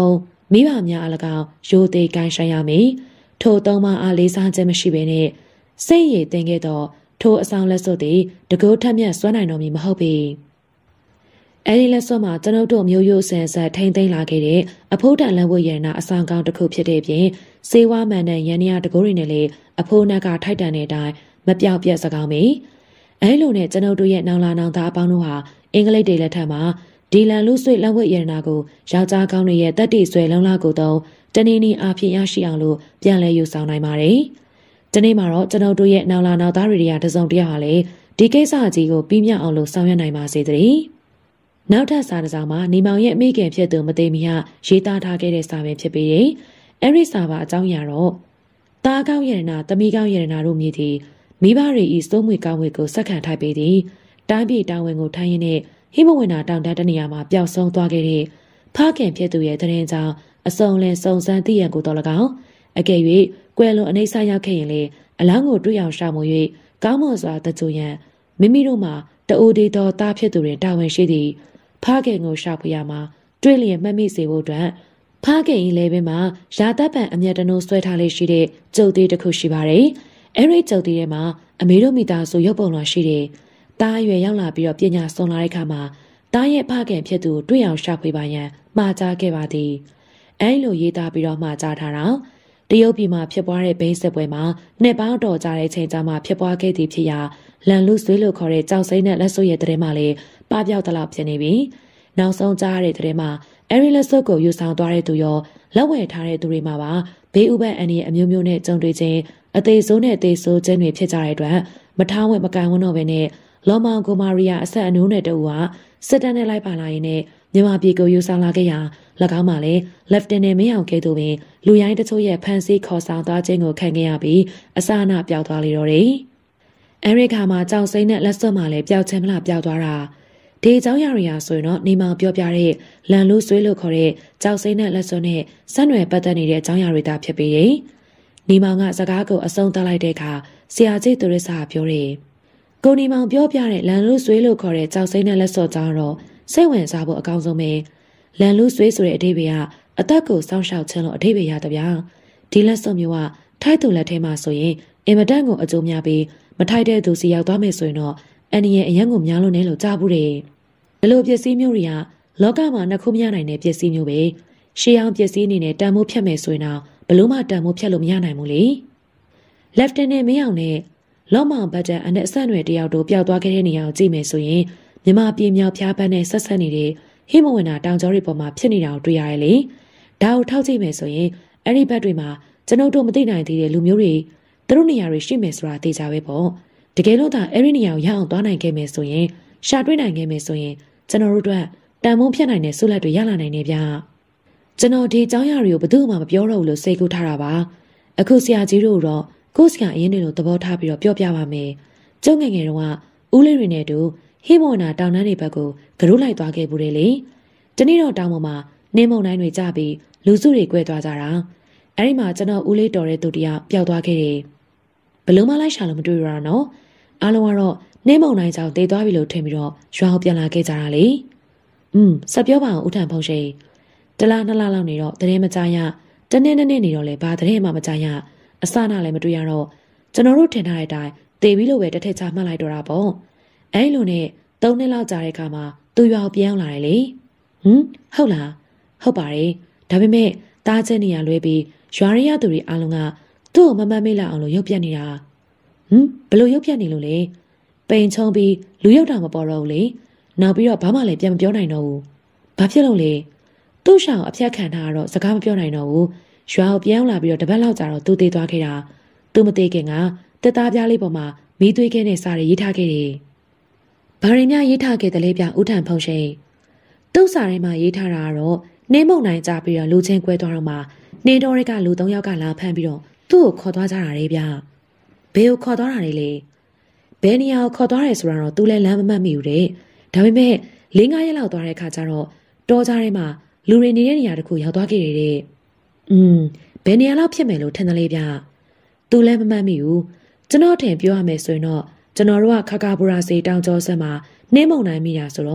3. မိဘများအား၎င်းရိုသေကိုင်းဆိုင်ရမည်ထိုသုံးပါးအားလေးစားခြင်းမရှိဘဲနဲ့စိတ်ရည်တင်ခဲ့သောထိုအဆောင်လက်စွပ်သည်တကူထက်မြက်စွမ်းနိုင်တော်မူမဟုတ်ပေအဲဒီလက်စွပ်မှာကျွန်ုပ်တို့မျိုးရိုးဆန်ဆက်ထိမ့်သိမ်းလာခဲ့တဲ့အဖိုးတန်လက်ဝတ်ရတနာအဆောင်ကောင်းတစ်ခုဖြစ်တဲ့ပြင်စေဝါမှန်တဲ့ရန်ရတကူတွေနဲ့လေအဖိုးနက်ကထိုက်တန်တဲ့အတိုင်းမပြောက်ပြက်စကောင်းပေအဲလိုနဲ့ကျွန်ုပ်တို့ရဲ့နောင်လာနောင်သားအပေါင်းတို့ဟာအင်္ဂလိပ်တွေလက်ထက်မှာဒီလန်လူဆွေလက်ဝတ်ရတနာကိုယောက်ျားကောင်းတွေရဲ့တက်တိဆွဲလုံးလာကိုတော့တနည်းနည်းအားဖြင့်ရရှိအောင်လို့ပြန်လဲယူဆောင်နိုင်ပါတယ်။ဒီနေ့မှာတော့ကျွန်ုပ်တို့ရဲ့နောင်လာနောင်သားတွေကတစုံတရာဟာလေဒီကိစ္စကြီးကိုပြီးမြောက်အောင်လို့ဆောင်ရွက်နိုင်ပါစေတည်း။နောက်ထပ်စာတစ်စောင်မှာနေမောင်ရဲ့အမိခင်ဖြစ်သူမသိမီဟာရေးသားထားခဲ့တဲ့စာပဲဖြစ်ပေတယ်။အဲဒီစာပါအကြောင်းအရာတော့သားကောင်းရတနာသမီးကောင်းရတနာတို့မြည်သည်မိဘတွေဤစိုးမွေကောင်းဝေကိုစက္ကန့်ထိုက်ပေသည်။တိုင်းပြည်တာဝန်ကိုထိုင်းရင်းနဲ့ဟိမဝိနာတောင်တန်းတနေရာမှာပျောက်ဆုံးသွားခဲ့တဲ့ဖခင်ဖြစ်သူရဲ့တရင်ကြောင့်အစုံလင်စုံစမ်းသိရန်ကိုတော်၎င်းအကယ်၍ကွယ်လွန်အနေဆာရောက်ခဲ့ရင်လေအလောင်းကိုတွေ့အောင်ရှာမွေ၍ကောင်းမွန်စွာတကြိုရန်မိမိတို့မှာတအိုဒီတော်သားဖြစ်သူတွင်တာဝန်ရှိသည်ဖခင်ကိုရှာဖွေရမှာတွေ့လျင်မှတ်မိစေဖို့အတွက်ဖခင်၏လေပင်မှာရာသက်ပံအမျက်တနိုးဆွဲထားလေးရှိတဲ့ကျုပ်သေးတစ်ခုရှိပါတယ်အဲဒီကျုပ်သေးထဲမှာအမေတို့မိသားစုရုပ်ပုံလွှာရှိတယ်တားရွယ်ရောက်လာပြီးတော့ပညာဆုံးလာတဲ့အခါမှာတားရဲ့ဖခင်ဖြစ်သူတွေ့အောင်ရှာဖွေပါရန်မှာကြားခဲ့ပါသည်အဲလိုရေးသားပြီးတော့မှာကြားထားတာတရုတ်ပြည်မှာဖြစ်ပွားတဲ့ဘိန်းစစ်ပွဲမှာနှစ်ပေါင်းတော်ကြာတဲ့ချိန်ကြာမှဖြစ်ပွားခဲ့သည်ဖြစ်ရာလန်လူဆွေးလို့ခေါ်တဲ့ကြောက်စိမ့်နဲ့လက်စွပ်ရဲ့တဲ့မှာလေပပျောက်တလောက်ဖြစ်နေပြီနောက်ဆုံးကြားရတဲ့တဲ့မှာအဲဒီလက်စွပ်ကိုယူဆောင်သွားတဲ့သူရောလက်ဝဲထားတဲ့သူတွေမှာပါဘေးဥပတ်အန်ဒီအမျိုးမျိုးနဲ့ကြုံတွေ့ခြင်းအသေးဆိုးနဲ့အသေးဆိုးခြင်းတွေဖြစ်ကြတဲ့အတွက်မထားဝဲမကန်ဝန်းတော့ပဲနဲ့လော်မောင်ကိုမာရီယာအဆက်အနိုးနဲ့တူကစစ်တပ်နဲ့လိုက်ပါလာရင်နဲ့မြန်မာပြည်ကိုယူဆောင်လာခဲ့ရာ၎င်းမှလည်းလက်ဖ်တနယ်မင်းအောင်ကဲ့သို့ပင်လူရိုင်းတချို့ရဲ့ဖမ်းဆီးခေါ်ဆောင်သွားခြင်းကိုခံခဲ့ရပြီးအစအနပျောက်သွားလေတော့တယ်။အမေရိကမှာကြောက်စိမ့်နဲ့လက်စွပ်မှလည်းပျောက်ချင်မလားပျောက်သွားတာဒီအကြောင်းအရာတွေဟာဆိုရင်တော့နေမောင်ပြောပြတဲ့လန်လူဆွေးလို့ခေါ်တဲ့ကြောက်စိမ့်နဲ့လက်စွပ်နဲ့ဆက်နွယ်ပတ်သက်နေတဲ့အကြောင်းအရာတွေသာဖြစ်ပေတယ်။နေမောင်ကစကားကိုအဆုံးသတ်လိုက်တဲ့အခါဆရာကြီးသူရစ်စာပြောတယ်။ကိုနေမောင်ပြောပြတဲ့လန်လူဆွေးလို့ခေါ်တဲ့ကြောက်စိမ့်နဲ့လက်စွပ်ကြောင်းတော့စိတ်ဝင်စားဖို့အကောင်းဆုံးပဲလန်လူဆွေးဆိုတဲ့အဓိပ္ပာယ်ကအသက်ကိုစောင့်ရှောက်ခြင်းလို့အဓိပ္ပာယ်ရတဲ့ဗျာဒီလက်စွပ်မျိုးကထိုက်သူလက်ထဲမှာဆိုရင်အင်မတန်ကိုအကျိုးများပြီးမထိုက်တဲ့သူစီရောက်သွားမယ်ဆိုရင်တော့အန်ဒီရဲ့အရန်ကိုများလို့နေလို့ကြားဘူးတယ်ဒီလိုပစ္စည်းမျိုးတွေကလောကမှာနှစ်ခုမရနိုင်တဲ့ပစ္စည်းမျိုးပဲရှေးအောင်ပစ္စည်းအနေနဲ့တန်မိုးဖြတ်မယ်ဆိုရင်တော့ဘလို့မှတန်မိုးဖြတ်လို့မရနိုင်ဘူးလေလက်ဖ်တနယ်မင်းအောင်နဲ့လော့မောင်ဘတ်တန်အနဲ့အဆက်အနွယ်တယောက်တို့ပျောက်သွားခဲ့တဲ့နေရာကိုကြည့်မယ်ဆိုရင်မြမပြည်မြောက်ဖျားပန်းနဲ့ဆက်ဆက်နေတဲ့ဟိမဝန္တာတောင်ကျောတွေပေါ်မှာဖြစ်နေတာကိုတွေ့ရတယ်လေဒါကိုထောက်ကြည့်မယ်ဆိုရင်အဲ့ဒီဘက်တွေမှာကျွန်ုပ်တို့မသိနိုင်သေးတဲ့လူမျိုးတွေသူတို့နေရာတွေရှိမယ်ဆိုတာသိကြပဲပေါ့တကယ်လို့သာအဲ့ဒီနေရာကိုရအောင်သွားနိုင်ခဲ့မယ်ဆိုရင်ရှာတွေ့နိုင်ခဲ့မယ်ဆိုရင်ကျွန်တော်တို့အတွက်တန်မိုးဖြတ်နိုင်တဲ့ဆုလက်တွေရလာနိုင်နေဗျကျွန်တော်ဒီအကြောင်းအရာတွေကိုဘယ်သူမှမပြောတော့ဘူးလို့စိတ်ကူးထားတာပါအခုဆရာကြီးတို့တော့ကိုယ့်ဆရာအရင်တွေလိုသဘောထားပြီးတော့ပြောပြပါမယ်ကျုပ်ငယ်ငယ်တုန်းကဦးလေးတွေနဲ့တူဟိမဝန္တာတောင်တန်းတွေဘက်ကိုကရိုးလိုက်သွားခဲ့ဘူးလေဒီနေ့တော့တောင်ပေါ်မှာနေမုံတိုင်းတွေကြပြီးလူစုတွေကွဲသွားကြတာအဲ့ဒီမှာကျွန်တော်ဦးလေးတော်တဲ့သူတယောက်ပျောက်သွားခဲ့တယ်ဘလို့မှလိုက်ရှာလို့မတွေ့ရတော့နော်အားလုံးကတော့နေမုံတိုင်းကြောင့်တေးသွားပြီလို့ထင်ပြီးတော့ရွာကိုပြန်လာခဲ့ကြတာလေဆက်ပြောပါအောင်ဦးထန်ဖုံးရှိတလားနှစ်လားလောက်နေတော့တရင်မကြရတနေ့နဲ့နေတော့လေဘာတရင်မှမကြရအစနာလည်းမတွေ့ရတော့ကျွန်တော်တို့ထင်ထားတဲ့အတိုင်းတေးပြီးလို့ပဲတစ်ထက်ချမှတ်လိုက်တော့တာပေါ့အဲ့လိုနဲ့3နှစ်လောက်ကြာတဲ့အခါမှာသူရွာကိုပြန်လာတယ်လေဟုတ်လားဟုတ်ပါတယ်ဒါပေမဲ့တားချက်နေရလွဲပြီးရွာရရသူတွေအားလုံးကသူ့ကိုမမှတ်မိလောက်အောင်လို့ရုပ်ပြက်နေတာဘလို့ရုပ်ပြက်နေလို့လဲပိန်ချုံပြီးလူရုပ်တာမပေါ်တော့ဘူးလေနောက်ပြီးတော့ဘာမှလည်းပြန်မပြောနိုင်တော့ဘူးဘာဖြစ်လို့လဲသူ့ရှောင်အဖြတ်ခံထားတော့စကားမပြောနိုင်တော့ဘူးရွာကိုပြန်လာပြီးတော့တပတ်လောက်ကြာတော့သူသေးသွားခဲ့တာသူမသေးခင်ကတက်သားပြားလေးပေါ်မှာမီးသွေးခဲနဲ့စားရရေးထားခဲ့တယ်ဘာရင်းများရေးထားခဲ့တယ်လဲဗျဦးထန်ဖုံးရှိသူ့စာထဲမှာရေးထားတာကတော့နေမုံနိုင်ကြပြီးတော့လူချင်းကွဲသွားတော့မှနေတော်တွေကလူ3ယောက်ကလာဖမ်းပြီးတော့သူ့ကိုခေါ်သွားကြတာလေဗျဘယ်ကိုခေါ်သွားတာလဲဘယ်နေရာကိုခေါ်သွားရဲဆိုတာတော့သူလည်းလမ်းမမှတ်မိဘူးတဲ့ဒါပေမဲ့4-5ရက်လောက်သွားတဲ့အခါကျတော့တောကြားထဲမှာလူတွေနေတဲ့နေရာတစ်ခုရောက်သွားခဲ့တယ်တဲ့ဘယ်နေရာလောက်ဖြစ်မယ်လို့ထင်တယ်လေဗျသူလည်းမမှတ်မိဘူးကျွန်တော်ထင်ပြောရမယ်ဆိုရင်တော့ကျွန်တော်တို့ကခါကာဘူရာစီတောင်ကျော်ဆက်မှာနှင်းမုံနိုင်မိတာဆိုတော့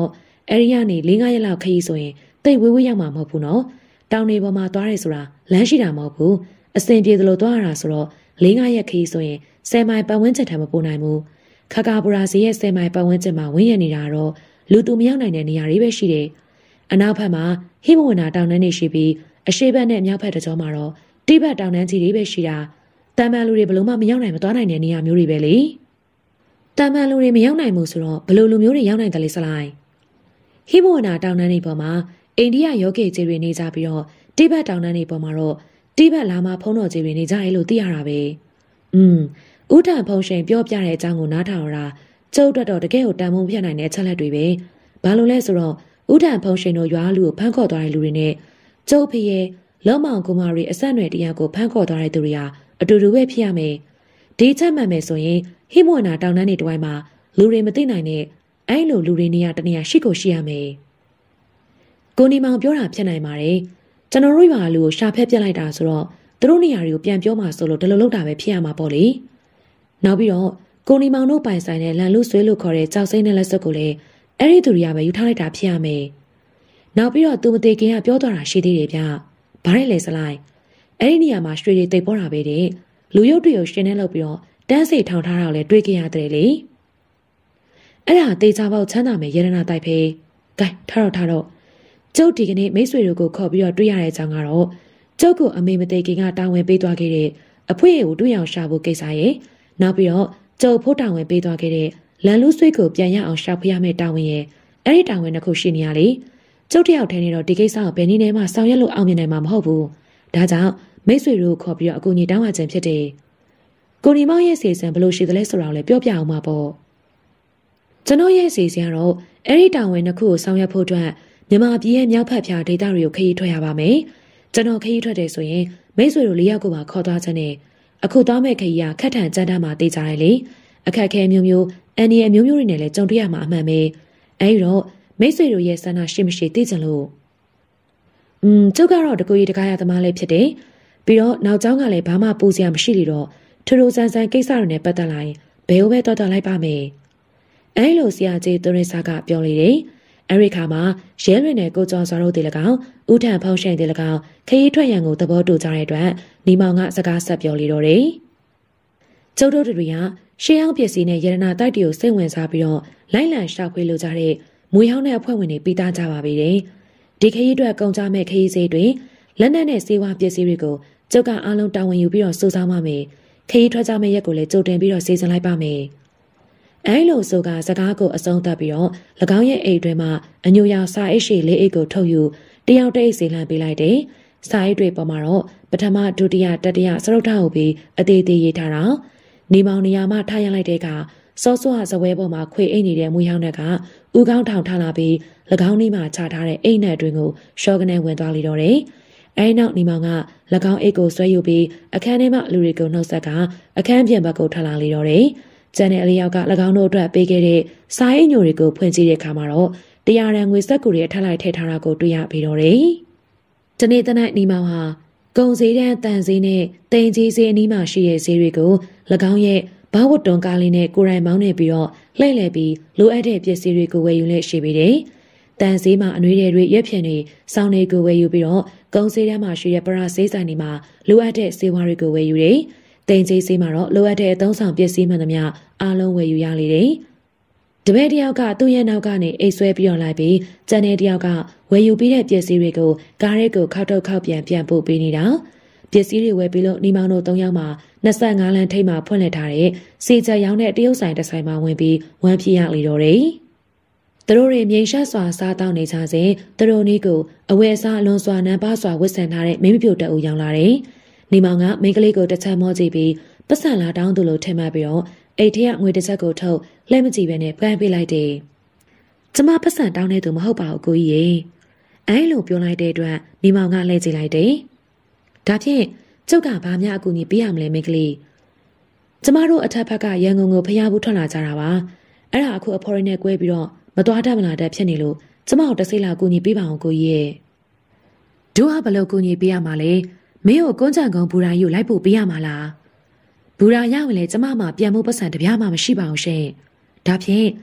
အဲရီကနေ၄-၅ရက်လောက်ခရီးဆိုရင်တိတ်ဝေးဝေးရောက်မှာမဟုတ်ဘူးနော်တောင်တွေပေါ်မှာသွားရဲဆိုတာလမ်းရှိတာမဟုတ်ဘူးအစင်ပြေသလိုသွားရတာဆိုတော့၄-၅ရက်ခရီးဆိုရင်10မိုင်ပတ်ဝန်းကျင်ထက်မပိုနိုင်ဘူးခကာဘူရာစီရဲ့10မိုင်ပတ်ဝန်းကျင်မှာဝင်းရနေတာတော့လူသူမရောက်နိုင်တဲ့နေရာတွေပဲရှိတယ်အနောက်ဘက်မှာဟိမဝန္တာတောင်တန်းတွေရှိပြီးအရှေ့ဘက်နဲ့မြောက်ဘက်တကြောမှာတော့တိဘက်တောင်တန်းကြီးတွေပဲရှိတာတမန်လူတွေဘလို့မှမရောက်နိုင်မသွားနိုင်တဲ့နေရာမျိုးတွေပဲလေတမန်လူတွေမရောက်နိုင်ဘူးဆိုတော့ဘလို့လူမျိုးတွေရောက်နိုင်တယ်လေစလိုက်ဟိမဝန္တာတောင်တန်းတွေပေါ်မှာအိန္ဒိယယောဂီကြီးတွေနေကြပြီးတော့တိဘက်တောင်တန်းတွေပေါ်မှာတော့တိဘက်လာမဖုံးတော်ကြီးတွေနေကြရဲလို့သိရတာပဲဥထံဖုံရှင်ပြောပြတဲ့အကြောင်းကိုနားထောင်ရတာကျုပ်တို့တော့တကယ်ကိုတန်ဖိုးပြနိုင်တဲ့ချက်လက်တွေပဲဘာလို့လဲဆိုတော့ဥထံဖုံရှင်တို့ရွာလူကိုဖမ်းခေါ်သွားတဲ့လူတွေနဲ့ကျုပ်ဖေရဲ့လောမောင်ကူမာရီအဆက်အနွယ်တရားကိုဖမ်းခေါ်သွားတဲ့သူတွေဟာအတူတူပဲဖြစ်ရမယ်ဒီချက်မှန်မယ်ဆိုရင်ဟိမဝန္တာတောင်တန်းတွေတဝိုင်းမှာလူတွေမသိနိုင်တဲ့အဲ့လိုလူတွေနေရာတနေရာရှိကိုရှိရမယ်ကိုနီမောင်ပြောတာဖြစ်နိုင်ပါတယ်ကျွန်တော်တို့ရွာလူကိုရှာဖက်ပြလိုက်တာဆိုတော့သူတို့နေရာတွေကိုပြန်ပြောမှဆိုလို့ဒီလိုလုပ်တာပဲဖြစ်ရမှာပေါ့လေနောက်ပြီးတော့ကိုနီမောင်တို့ပိုင်ဆိုင်တဲ့လန်လူဆွေးလို့ခေါ်တဲ့ကြောက်စိမ့်တဲ့လက်စွပ်ကိုလည်းအဲ့ဒီသူတွေကပဲယူထားလိုက်တာဖြစ်ရမယ်နောက်ပြီးတော့သူမသေးခင်ကပြောသွားတာရှိသေးတယ်ဗျဘာလဲလဲစလိုက်အဲ့ဒီနေရာမှာရွှေတွေတိတ်ပေါ်တာပဲတဲ့လူရုပ်တွေကိုရှင်းနေလို့ပြီးတော့တန်းစိတ်ထောင်ထားတာလည်းတွေးခဲ့ရတယ်လေအဲ့ဒါတေချာပေါက်ချမ်းသာမယ်ရတနာတိုက်ဖေးဂိုင်းထားတော့ကျုပ်ဒီကနေ့မိတ်ဆွေတို့ကိုခေါ်ပြီးတော့တွေ့ရတဲ့အကြောင်းကတော့ကျုပ်ကိုအမေမသေးခင်ကတာဝန်ပေးသွားခဲ့တဲ့အဖွေကိုတွေ့အောင်ရှာဖို့ကိစ္စရဲ့နောက်ပြီးတော့ကျုပ်ဖို့တာဝန်ပေးသွားခဲ့တဲ့လန်လူးဆွေးကိုပြန်ရအောင်ရှာဖွေရမယ့်တာဝန်ရဲ့အဲ့ဒီတာဝန်တစ်ခုရှိနေရလေကျုပ်တယောက်ထဲနေတော့ဒီကိစ္စကိုဘယ်နည်းနဲ့မှဆောင်ရွက်လို့အောင်မြင်နိုင်မှာမဟုတ်ဘူးဒါကြောင့်မိတ်ဆွေတို့ခေါ်ပြီးတော့အကူအညီတောင်းရခြင်းဖြစ်တယ်ကိုနီမောင်ရဲ့စီစဉ်ဘလို့ရှိသလဲဆိုတာကိုလည်းပြောပြအောင်ပါပေါ့ကျွန်တော်ရဲ့စီစဉ်ကတော့အဲ့ဒီတာဝန်တစ်ခုကိုဆောင်ရွက်ဖို့အတွက်မြန်မာပြည်ရဲ့မြောက်ဖက်ဖြာဒေသတွေကိုခရီးထွက်ရပါမယ်ကျွန်တော်ခရီးထွက်တယ်ဆိုရင်မိတ်ဆွေတို့၄ယောက်ကိုပါခေါ်သွားခြင်းနဲ့အခုသွားမဲ့ခရီးကခက်ထန်ကြမ်းတမ်းမှတေးကြတယ်လေအခက်ခဲမျိုးမျိုးအန်ဒီရဲ့မျိုးမျိုးတွေနဲ့လည်းကြုံတွေ့ရမှာအမှန်ပဲအဲဒီတော့မိတ်ဆွေတို့ရဲ့ဆန္ဒရှိမရှိသိကြလို့ကျုပ်ကတော့တကူကြီးတကားရသမားလေးဖြစ်တယ်ပြီးတော့နောက်ကျောင်းကလည်းဘာမှပူစရာမရှိလေတော့ထူထူဆန်းဆန်းကိစ္စတွေနဲ့ပတ်သက်လာရင်ဘယ်လိုပဲတော်လိုက်ပါမယ်အဲလိုဆရာကြီးသူရင်းစားကပြောလေတယ်အရိခါမှာရဲလွင်နဲ့ကိုကျော်စောတို့တေ၎င်းဦးထံဖောင်းရှိန်တေ၎င်းခရီးထွက်ရန်ကိုသဘောတူကြတဲ့အတွက်နီမောင်ကစကားဆက်ပြောလေတော့တယ်ကျုပ်တို့တွေကရှေးဟောင်းပစ္စည်းနဲ့ရတနာတိုက်တွေကိုစိတ်ဝင်စားပြီးတော့လိုက်လံရှာဖွေလိုကြတဲ့မွေဟောင်းတဲ့အဖွဲ့ဝင်တွေပြီးသားကြပါပြီတဲ့ဒီခရီးအတွက်ကုန်ကြမဲ့ခရီးစည်းတွေလက်နက်နဲ့စေဝါပစ္စည်းတွေကိုကျုပ်ကအားလုံးတာဝန်ယူပြီးတော့စုဆောင်းပါမယ်ခရီးထွက်ကြမဲ့ရက်ကိုလည်းကြိုတင်ပြီးတော့စီစဉ်လိုက်ပါမယ်အဲလိုဆိုကစကားကိုအဆုံးသတ်ပြီးတော့၎င်းရဲ့အိတ်တွင်မှအညိုရောင်စာအိတ်ရှိလေးအိတ်ကိုထုတ်ယူတယောက်တအိတ်စီလှန်ပေးလိုက်တယ်စာအိတ်တွေပေါ်မှာတော့ပထမဒုတိယတတိယစရုပ်ထားဟုတ်ပြီးအသေးသေးရေးထားတာနေမောင်နေရာမှထားရလိုက်တဲ့ကစောစောစပွဲပေါ်မှာခွေအိတ်နေတဲ့မွေးဟောင်းတွေကဥကောင်းထောင်ထားလာပြီး၎င်းနီးမှာချထားတဲ့အိတ်နဲ့အတွင်းကိုရှော့ကနေဝင်သွားလိတော့တယ်အဲနောက်နေမောင်က၎င်းအိတ်ကိုဆွဲယူပြီးအခန်းထဲမှာလူတွေကိုနှုတ်ဆက်ကအခန်းပြင်ဘက်ကိုထွက်လာလိတော့တယ်ကျန်တဲ့အလျောက်က၎င်းတို့အတွက်ပေးခဲ့တဲ့စာအိတ်ညိုတွေကိုဖွင့်ကြည့်တဲ့အခါမှာတော့တရားရန်ငွေစက်ကူတွေထပ်လိုက်ထည့်ထားတာကိုတွေ့ရပြီးတော့တယ်။ဒီနေ့တနက်နီမောင်ဟာကုံစည်းတန်းတန်စည်းနဲ့တိန်ကြီးစည်းအနီးမှာရှိတဲ့စည်းတွေကို၎င်းရဲ့ဘာဝတ်တွန်ကားလေးနဲ့ကိုရိုင်မောင်းနေပြီးတော့လှည့်လည်ပြီးလိုအပ်တဲ့ပစ္စည်းတွေကိုဝယ်ယူလက်ရှိပြီးတယ်။တန်စည်းမှာအနှွေးတွေရက်ဖြင်တွေစောင်းတွေကိုဝယ်ယူပြီးတော့ကုံစည်းတန်းမှာရှိတဲ့ပရာဆေးဆိုင်တွေမှာလိုအပ်တဲ့ဆေးဝါးတွေကိုဝယ်ယူတယ်။တိန်ကြီးစည်းမှာတော့လိုအပ်တဲ့အသုံးဆောင်ပစ္စည်းမှန်သမျှအားလုံးဝယ်ယူရလေတယ်။တပည့်တယောက်ကသူ့ရဲ့နောက်ကနေအိတ်ဆွဲပြီးတော့လိုက်ပြီးကျန်တဲ့တယောက်ကဝယ်ယူပြီးတဲ့ပစ္စည်းတွေကိုကားရဲကိုခောက်ထုတ်ခောက်ပြန်ပို့ပေးနေတာ။ပစ္စည်းတွေဝယ်ပြီးလို့နီမောင်တို့၃ယောက်မှာ25လမ်းထိပ်မှာဖွင့်လှစ်ထားတဲ့စီချက်ရောင်းတဲ့တရုတ်ဆိုင်တစ်ဆိုင်မှာဝင်ပြီးဝမ်းပြရလေတော့တယ်။သူတို့တွေမြိန်ရှက်စွာစားတောင်းနေကြစဉ်သူတို့နီးကိုအဝယ်အစားအလွန်စွာနန်းပါစွာဝတ်ဆင်ထားတဲ့မိမပြိုတအူရောက်လာတယ်။နီမောင်ကမိန်းကလေးကိုတစ်ချက်မောကြည့်ပြီးပတ်စံလာတောင်းသူလိုထင်မှတ်ပြီးတော့အိတ်ထဲကငွေတစ်ချက်ကိုထုတ်လှဲမကြည့်ပဲနဲ့ပြန်ပေးလိုက်တယ်။ကျမပတ်စံတောင်းနေသူမဟုတ်ပါဘူးကိုကြီးရေ။အဲလိုပြောလိုက်တဲ့အတွက်နီမောင်ကလှည့်ကြည့်လိုက်တယ်။ဒါဖြင့်ကျုပ်ကဘာမှအကူအညီပေးရမလဲမိန်းကလေး။ကျမတို့အထက်ဘက်ကရန်ကုန်ကိုဖျားဘူးထွက်လာကြတာပါ။အဲ့ဒါအခုအဖော်ရင်းနဲ့꿰ပြီးတော့မသွားတတ်မလားတဲ့ဖြစ်နေလို့ကျမတို့တစ်စိတ်လောက်ကူညီပေးပါအောင်ကိုကြီးရေ။တို့ကဘလို့ကူညီပေးရမှာလဲ။မင်းကိုကွန်းချံကုန်းဘူရာကြီးကိုလိုက်ဖို့ပေးရမှာလား။ဘူရာရဝင်လေကျမမှပြန်ဖို့ပတ်စံတပြားမှမရှိပါဘူးရှင်။ဒါဖြင့်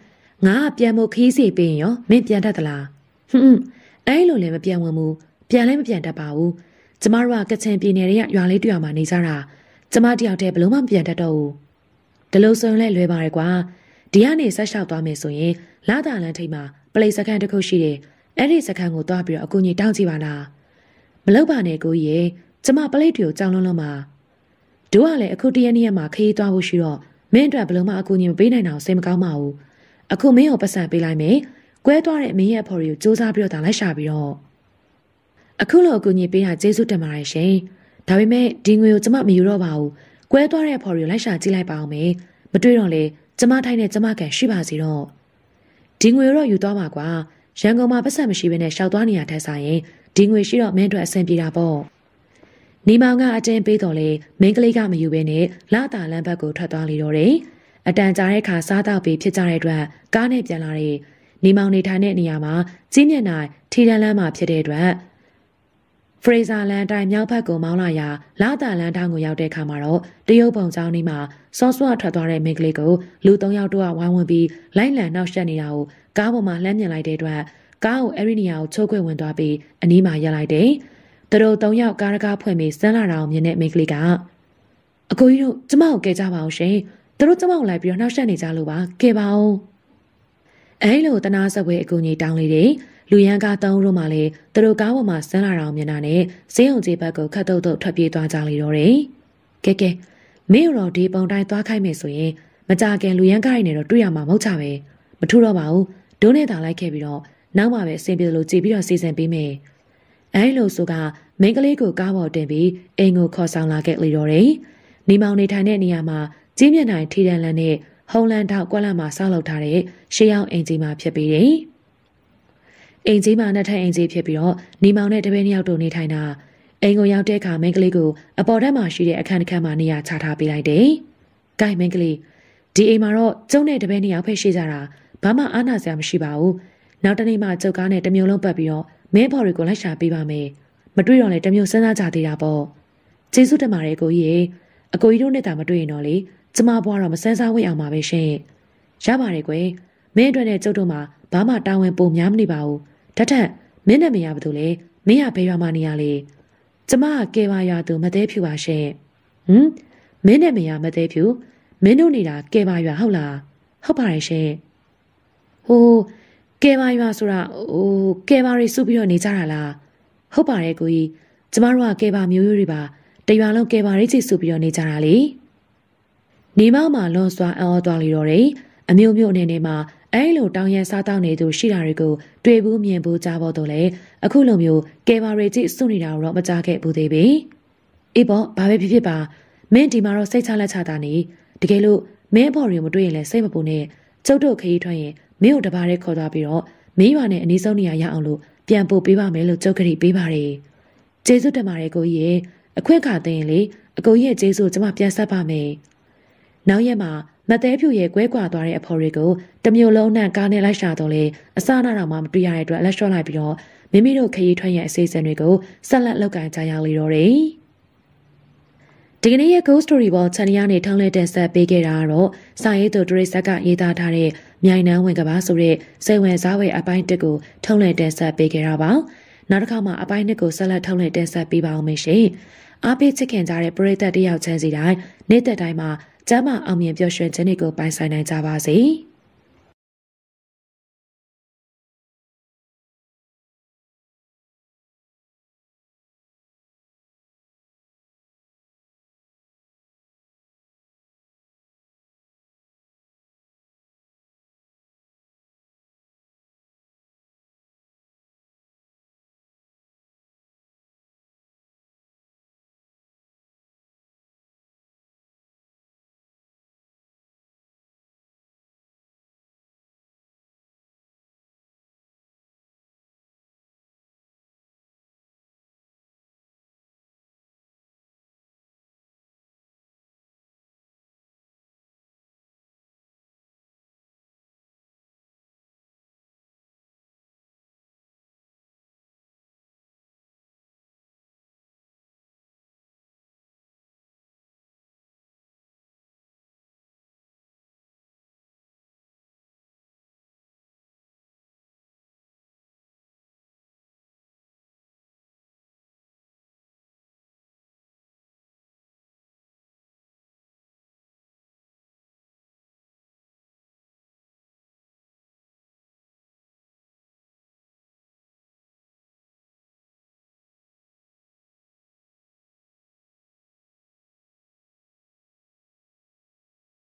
ငါပြန်ဖို့ခီးစီပေးရင်ရောမင်းပြန်တတ်သလားအဲ့လိုလည်းမပြန်ဝင်ဘူးပြန်လည်းမပြန်တတ်ပါဘူးကျမတို့ကကချင်ပြည်နယ်ရဲ့ရွာလေးတရွာမှာနေကြတာကျမတယောက်တည်းဘလို့မှမပြန်တတ်တော့ဘူးဒီလိုဆိုရင်လည်းလွယ်ပါရဲ့ကွာဒီကနေဆက်လျှောက်သွားမယ်ဆိုရင်လာတာလန်ထိပ်မှာပလိစခန်းတစ်ခုရှိတယ်အဲ့ဒီစခန်းကိုသွားပြီးတော့အကူကြီးတောင်းကြည့်ပါလားမလုပ်ပါနဲ့ကိုကြီးရေကျမပလိတ်တွေကိုကြောင်လုံးမှာတို့ကလည်းအခုတရက်နေ့မှာခရီးသွားဖို့ရှိတော့မင်းအတွက်ဘလို့မှအကူကြီးမပေးနိုင်တော့စိတ်မကောင်းပါဘူးအခုမင်းကိုပတ်စံပေးလိုက်မယ်ကွဲသွားတဲ့မင်းရဲ့အဖော်တွေကိုစူးစမ်းပြီးတော့လိုက်ရှာပြီးတော့အခုလိုအကူကြီးပေးတာကျေးဇူးတင်ပါတယ်ရှင်ဒါပေမဲ့ဒီငွေကိုကျမမယူတော့ပါဘူးကွဲသွားတဲ့အဖော်တွေကိုလိုက်ရှာကြည့်လိုက်ပါအောင်မယ်မတွေ့တော့လေကျမထိုင်နဲ့ကျမကန်ရှိပါစီတော့ဒီငွေတော့ယူသွားပါကွာရန်ကုန်မှာပတ်စံမရှိဘဲနဲ့ရှောက်သွားနေရတဲ့ဆိုင်ရင်ဒီငွေရှိတော့မင်းတို့အဆင်ပြေတာပေါ့နေမောင်ကအတင်းပေးတော်လေမင်းကလေးကမယူဘဲနဲ့လာတာလမ်းဘက်ကိုထွက်သွားလေတော့တယ်အတန်ကြာတဲ့ခါစားတော့ပြီးဖြစ်ကြတဲ့အတွက်ကားနဲ့ပြန်လာတဲ့နေမောင်နေထိုင်တဲ့နေရာမှာကြီးမြတ်နိုင်ထီတန်းလမ်းမှာဖြစ်တဲ့အတွက်ဖရေဇာလန်တိုင်းမြောက်ဘက်ကိုမောင်းလာရာလာတာလန်တောင်ကိုရောက်တဲ့အခါမှာတော့တရုတ်ပုံကျောင်းဒီမှာစောစွာထွက်သွားတဲ့မိန်းကလေးကိုလူ၃ယောက်တို့ကဝိုင်းဝန်းပြီးလိုက်လံနှောက်ယှက်နေတာကိုကားပေါ်မှာလှမ်းမြင်လိုက်တဲ့အတွက်ကားကိုအဲ့ဒီနေရာကိုချိုးခွင့်ဝင်သွားပြီးအနီးမှာရပ်လိုက်တယ်။သူတို့၃ယောက်ကားဖွင့်ပြီးစမ်းလာတာကိုမြင်တဲ့မိန်းကလေးကအကိုကြီးတို့ကျမကိုကဲကြပါအောင်ရှင်။သူတို့ကျမကိုလိုက်ပြီးတော့နှောက်ယှက်နေကြလို့ပါကဲပါအောင်။အဲ့လိုတနာစပွဲအကူကြီးတောင်းလိုက်တယ်။လူရန်ကား3တို့မှလည်းသူတို့ကားပေါ်မှာဆန်းလာတာကိုမြင်တာနဲ့ဈေးုံကြီးဘက်ကိုခတ်တုတ်တုတ်ထွက်ပြေးသွားကြလေတော့တယ်။ကဲမင်းတို့ဒီပုံတိုင်းသွားခိုင်းမယ်ဆိုရင်မကြခင်လူရန်ကားရနေတော့တွေ့ရမှာမဟုတ်ကြပဲ။မထူတော့ပါဘူး။ဒုံးနဲ့သာလိုက်ခဲ့ပြီးတော့နောက်မှပဲအဆင်ပြေလို့ကြည်ပြီးတော့စီစဉ်ပေးမယ်။အဲလိုဆိုကမိန်းကလေးကိုကားပေါ်တင်ပြီးအိမ်ကိုခေါ်ဆောင်လာခဲ့လေတော့တယ်။နေမောင်နေထိုင်တဲ့နေရာမှာကြီးမြတ်နိုင်ထီတန်လန်နဲ့ဟုံလန်ထောက်ကွက်လန့်မှာဆောက်လုပ်ထားတဲ့ရှေးရောက်အိမ်ကြီးမှာဖြစ်ပြီးတယ်။အိမ်ကြီးမှာနှစ်ထပ်အိမ်ကြီးဖြစ်ပြီးတော့နေမောင်နဲ့တပည့်နှစ်ယောက်တို့နေထိုင်တာအိမ်ကိုရောက်တဲ့အခါမိန်းကလေးကိုအပေါ်ထပ်မှာရှိတဲ့အခန်းတစ်ခန်းမှာနေရာချထားပေးလိုက်တယ်။ဂိုင်မိန်းကလေးဒီအိမ်မှာတော့ကျုံနဲ့တပည့်နှစ်ယောက်ဖက်ရှိကြတာဘာမှအားနာစရာမရှိပါဘူး။နောက်တနေ့မှကျုပ်ကားနဲ့တမျိုးလုံးပတ်ပြီးတော့မင်းဖော်တွေကိုလိုက်ရှာပေးပါမယ်။မတွေ့တော့လေတမျိုးစဉ်းစားကြသေးတာပေါ့။ကျေးဇူးတင်ပါတယ်ကိုကြီးရေ။အကိုကြီးတို့နဲ့တာမတွေ့ရင်တော့လေကျမဘွားတော့မစမ်းစားဝိတ်အောင်ပါပဲရှင်။ရပါတယ်ကွယ်။မင်းအတွက်နဲ့ကျုပ်တို့မှာဘာမှတာဝန်ပုံများမနေပါဘူး။ထက်မင်းနဲ့မရဘူးလို့လေမင်းရဘယ်ရွာမှနေရလေ။ကျမကကဲပါရွာသူမသေးဖြူပါရှင်။မင်းနဲ့မရမသေးဖြူမင်းတို့နေတာကဲပါရွာဟုတ်လား။ဟုတ်ပါတယ်ရှင်။ဟိုကဲပါရွာဆိုတာကဲပါရီစုပြီးတော့နေကြတာလားဟုတ်ပါတယ်ကိုကြီးကျမတို့ကကဲပါမျိုးရိုးတွေပါတရွာလုံးကဲပါရီချစ်စုပြီးတော့နေကြတာလေနေမောင်မှာလွန်စွာအော်သွားလေတော့တယ်အမျိုးမျိုးအနေနဲ့မှာအဲလိုတောင်းရန်စားတောင်းနေသူရှိတာတွေကိုတွေ့ဘူးမြင်ဘူးကြားဖို့တော့လေအခုလိုမျိုးကဲပါရီချစ်စုနေတာတော့မကြားခဲ့ဘူးသေးပြီအေးပေါ့ဘာပဲဖြစ်ပါမင်းဒီမှာတော့စိတ်ချလက်ချတာနေတကယ်လို့မင်းဘော်ရီမတွေ့ရင်လည်းစိတ်မပူနဲ့ကျုပ်တို့ခရီးထွက်ရင်မင်းတို့တပါးလေးခေါ်သွားပြီးတော့မင်းရွာနဲ့အနီးဆုံးနေရာရအောင်လို့ပြန်ပို့ပေးပါမယ်လို့ကျုပ်ကတိပေးပါတယ်။ကျေးဇူးတင်ပါတယ်ကိုကြီးရေအခွင့်အခါသိရင်လေအကိုကြီးရဲ့ကျေးဇူးကျမပြန်ဆက်ပါမယ်။နောက်ရက်မှာမသေးဖြူရဲ့ကွဲကွာသွားတဲ့အဖော်တွေကိုတမျိုးလုံးနဲ့ကားနဲ့လိုက်ရှာတော့လေအစနာတော်မှမတွေ့ရတဲ့အတွက်လက်လျှော့လိုက်ပြီးတော့မိမိတို့ခရီးထွက်ရဲ့အစီအစဉ်တွေကိုဆက်လက်လုပ်ကိုင်ကြရလေတော့တယ်။ဒီကနေ့ရဲ့ Ghost Story ပေါ် channel နဲ့ထောင်းလဲတင်ဆက်ပေးခဲ့တာကတော့စာရေးသူဒရိဆက်ကရေးသားထားတဲ့မြိုင်နှန်းဝင်ကဘာဆိုတဲ့စိတ်ဝင်စားဖွယ်အပိုင်း1ကိုထုံးလဲတင်ဆက်ပေးခဲ့တာပါနောက်တစ်ခါမှအပိုင်း2ကိုဆက်လက်ထုံးလဲတင်ဆက်ပေးပါအောင်မယ်ရှင်အားပေးချစ်ခင်ကြတဲ့ပရိသတ်တယောက်ချင်းစီတိုင်းနေ့သက်တိုင်းမှာကျမ်းမာအောင်မြင်ပျော်ရွှင်ခြင်းတွေကိုပိုင်ဆိုင်နိုင်ကြပါစေ